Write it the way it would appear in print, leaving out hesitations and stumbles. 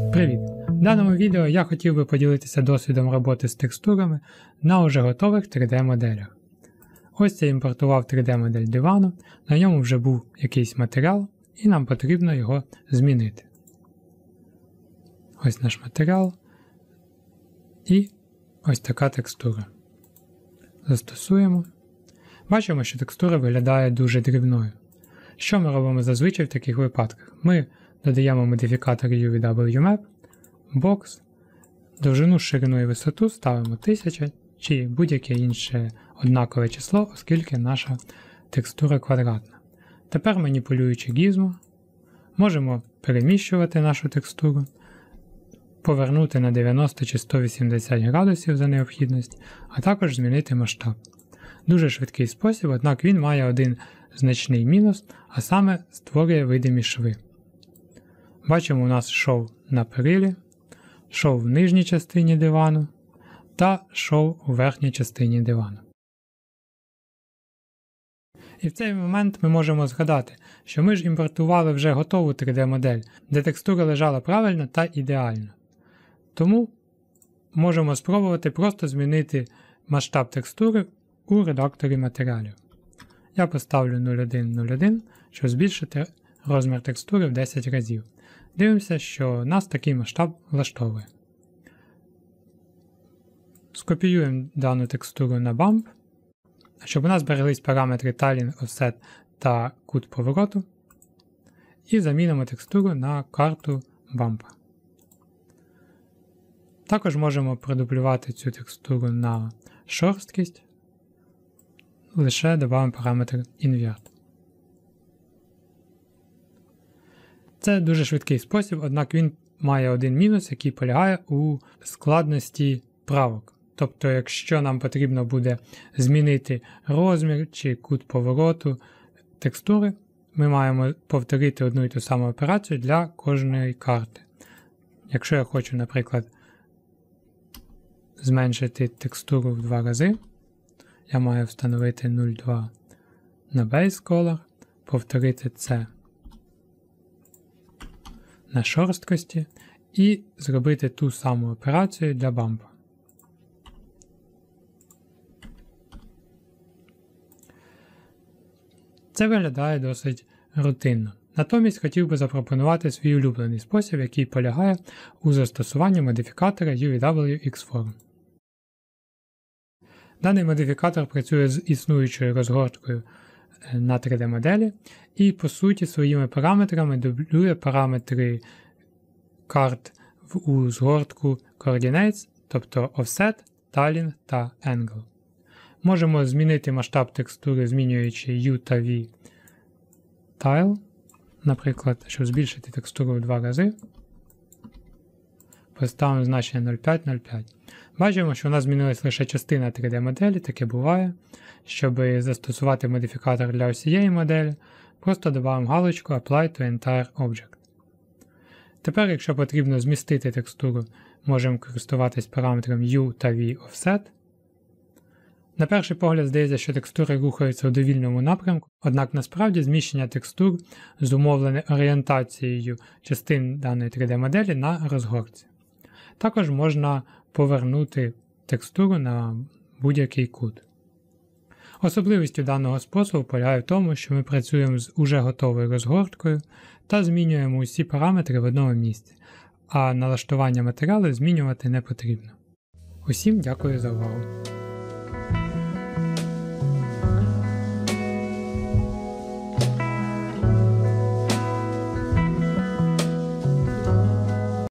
Привіт! В даному відео я хотів би поділитися досвідом роботи з текстурами на уже готових 3D-моделях. Ось я імпортував 3D-модель дивану, на ньому вже був якийсь матеріал і нам потрібно його змінити. Ось наш матеріал і ось така текстура. Застосуємо. Бачимо, що текстура виглядає дуже дрібною. Що ми робимо зазвичай в таких випадках? Ми додаємо модифікатор UVWMap, бокс, довжину, ширину і висоту ставимо 1000 чи будь-яке інше однакове число, оскільки наша текстура квадратна. Тепер, маніпулюючи гізмо, можемо переміщувати нашу текстуру, повернути на 90 чи 180 градусів за необхідність, а також змінити масштаб. Дуже швидкий спосіб, однак він має один значний мінус, а саме створює видимі шви. Бачимо, у нас шов на перилі, шов в нижній частині дивану та шов у верхній частині дивану. І в цей момент ми можемо згадати, що ми ж імпортували вже готову 3D-модель, де текстура лежала правильно та ідеально. Тому можемо спробувати просто змінити масштаб текстури у редакторі матеріалів. Я поставлю 0,1,0,1, щоб збільшити розмір текстури в 10 разів. Дивимося, що нас такий масштаб влаштовує. Скопіюємо дану текстуру на бамп, щоб у нас збереглись параметри Tiling, Offset та кут повороту. І замінимо текстуру на карту бампа. Також можемо продублювати цю текстуру на шорсткість. Лише додаємо параметр Invert. Це дуже швидкий спосіб, однак він має один мінус, який полягає у складності правок. Тобто, якщо нам потрібно буде змінити розмір чи кут повороту текстури, ми маємо повторити одну і ту саму операцію для кожної карти. Якщо я хочу, наприклад, зменшити текстуру в 2 рази, я маю встановити 0,2 на Base Color, повторити це на шорсткості і зробити ту саму операцію для бампа. Це виглядає досить рутинно. Натомість хотів би запропонувати свій улюблений спосіб, який полягає у застосуванні модифікатора UVW-Xform. Даний модифікатор працює з існуючою розгорткою на 3D-моделі і, по суті, своїми параметрами дублює параметри карт у згортку Coordinates, тобто Offset, Tiling та Angle. Можемо змінити масштаб текстури, змінюючи U та V Tile, наприклад, щоб збільшити текстуру в 2 рази. Поставимо значення 0,5,0,5. Бачимо, що у нас змінилась лише частина 3D-моделі, таке буває. Щоб застосувати модифікатор для усієї моделі, просто додаємо галочку Apply to Entire Object. Тепер, якщо потрібно змістити текстуру, можемо користуватись параметром U та V Offset. На перший погляд здається, що текстури рухаються у довільному напрямку, однак насправді зміщення текстур зумовлене орієнтацією частин даної 3D-моделі на розгортці. Також можна повернути текстуру на будь-який кут. Особливістю даного способу полягає в тому, що ми працюємо з уже готовою розгорткою та змінюємо усі параметри в одному місці, а налаштування матеріалу змінювати не потрібно. Усім дякую за увагу.